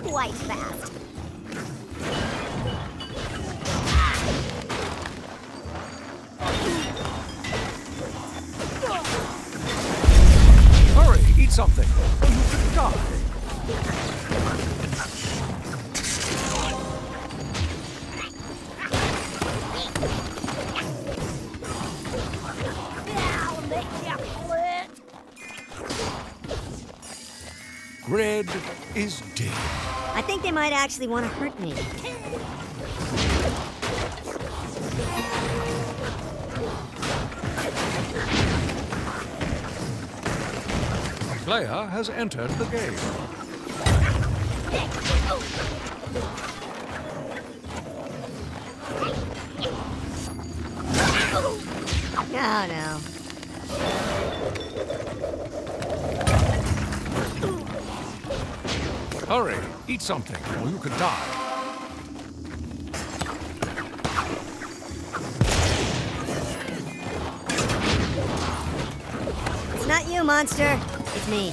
quite fast. Hurry, eat something, or you could die. Red is dead. I think they might actually want to hurt me. A player has entered the game. Oh, no. Hurry, eat something, or you could die. It's not you, monster. It's me.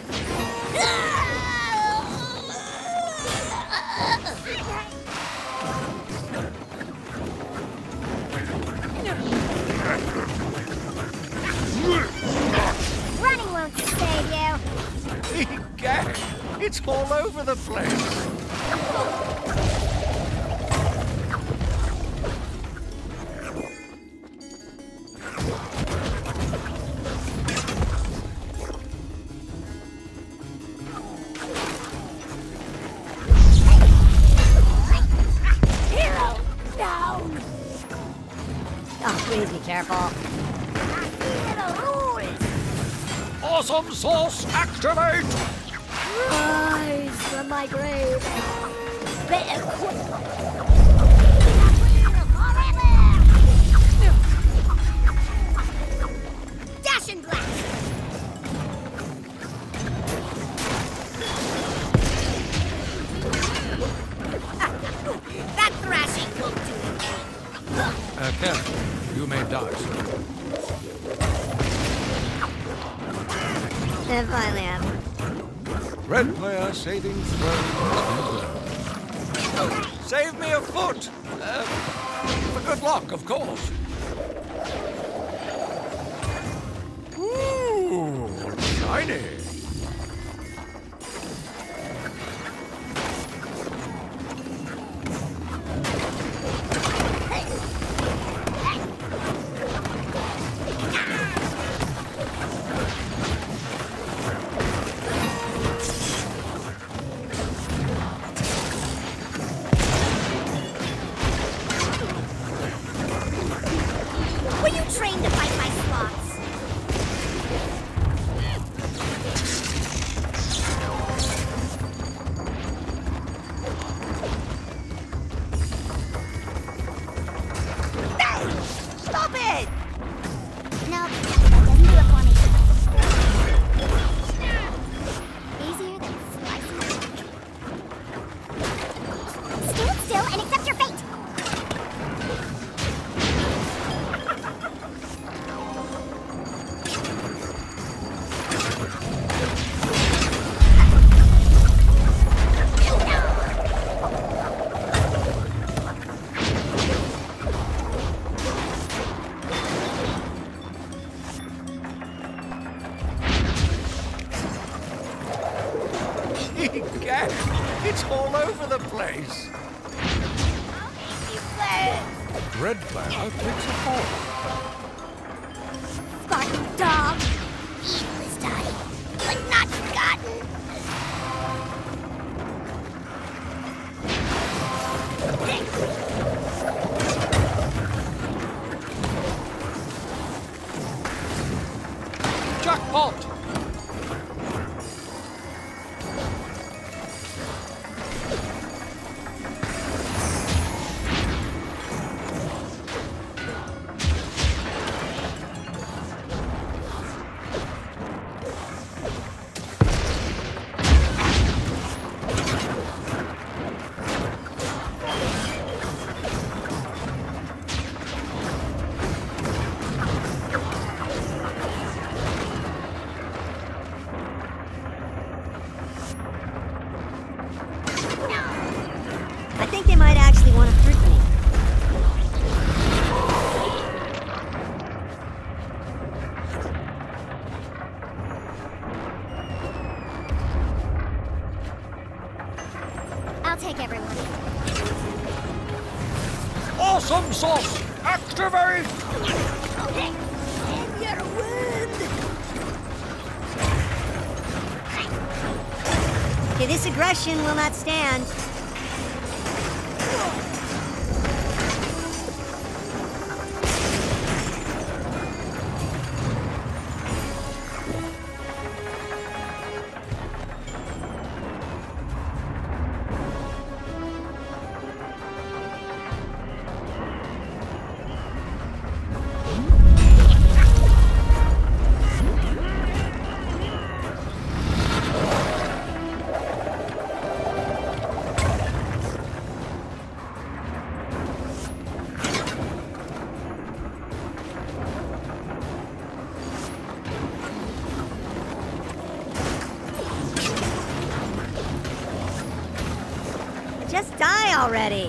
Running won't save you. Egad, it's all over the place. Hero down. Oh, please be careful. Awesome sauce, activate! Rise from my grave. Dash and blast. That thrashing won't do it. Careful, you may die soon. It finally happened. Red player saving throw. Save me a foot! For good luck, of course. Ooh, shiny. Were you trained to fight my sloths? Stop it! No, that doesn't do it for me. Easier than slicing. Stand still and accept your fate. Egad, it's all over the place. I'll make you play. Red player takes a fall. Spartan dog. Evil is dying, but not forgotten. Jackpot! I'll take everyone. Awesome sauce! Activate! Okay, this aggression will not stand. Just die already!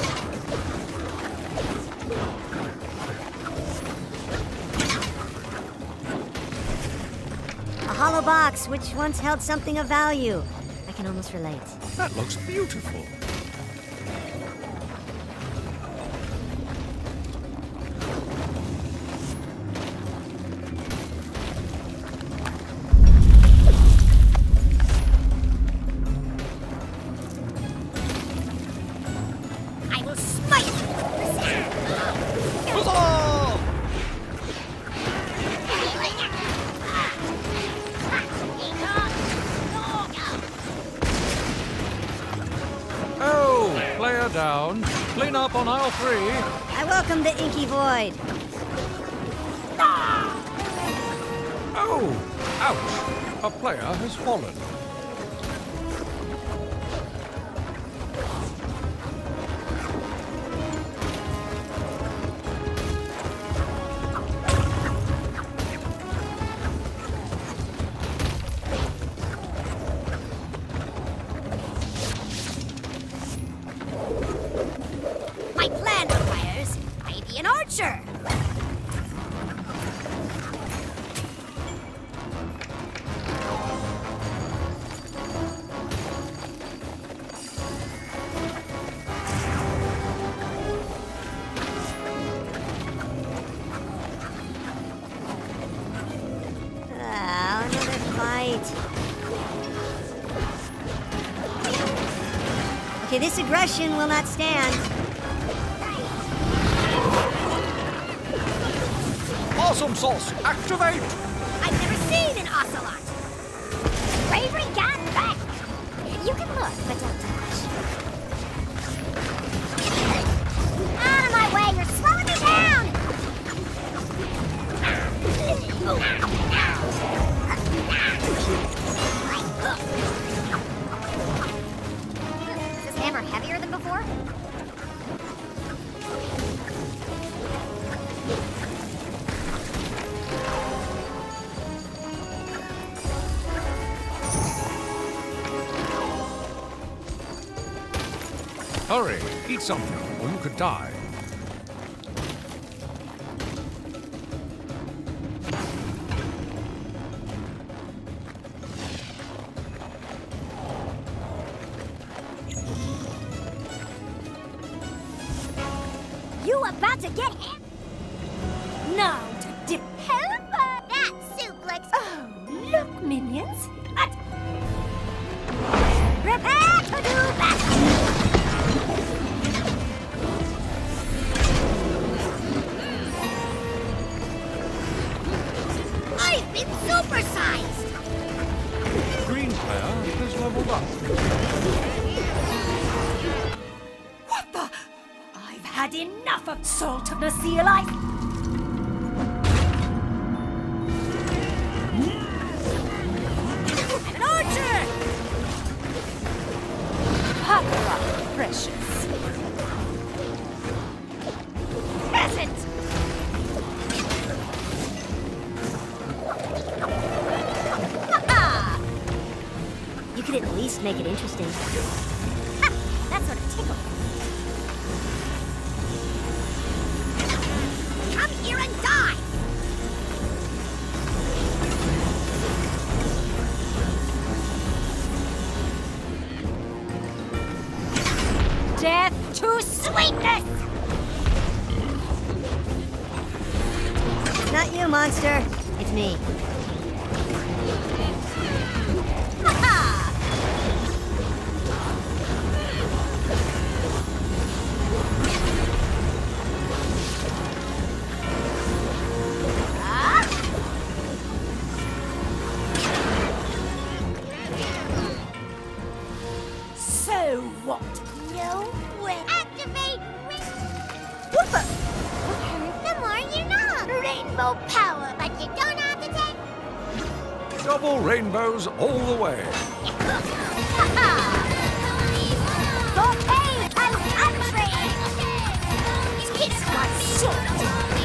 A hollow box which once held something of value. I can almost relate. That looks beautiful. I will smite you! Huzzah! Oh, player down. Clean up on aisle 3. I welcome the inky void. Oh, ouch. A player has fallen. My plan requires I be an archer. Another fight. Okay, this aggression will not stand. Awesome sauce! Activate! I've never seen an ocelot. Bravery got back. You can look, but don't touch. Out of my way! You're slowing me down. Is this hammer heavier than before? Hurry, eat something, or you could die. You about to get hit? Now to dip help! That suplex. Oh, look, minions. Prepare to do battle! I've been supersized! Green player has leveled up. What the? I've had enough of Salt of the Sea life. I'm an archer! Pucker up, precious. Peasant! Ha-ha! You could at least make it interesting. Ha! That sort of tickle. Come here and die! death to sweetness! It's not you, monster. It's me. So what? No way. Activate What the? the more you know. Rainbow power, but you don't have to take... Double rainbows all the way. For pain and country! Kiss my sword!